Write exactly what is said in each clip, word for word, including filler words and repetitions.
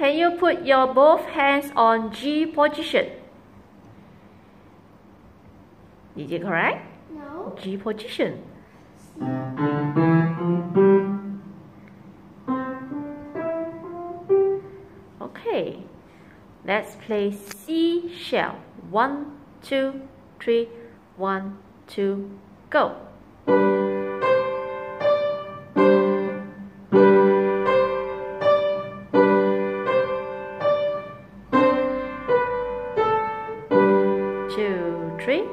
can you put your both hands on G position? Is it correct? No. G position. Okay, let's play Seashell. One, two, three, one, two, go. Two, three.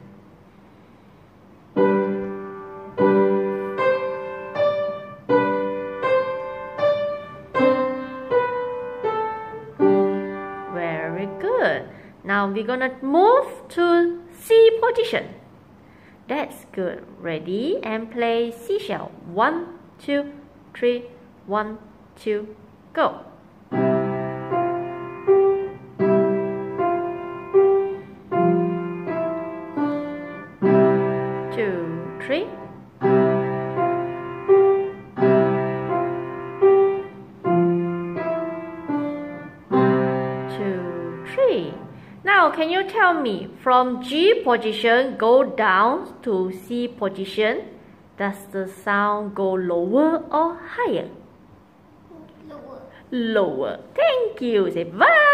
Very good. Now we're gonna move to C position. That's good. Ready and play Seashell. One, two, three, one, two, go. Two, three. Two, three. Now, can you tell me, from G position go down to C position, does the sound go lower or higher? Lower. Lower. Thank you. Say bye.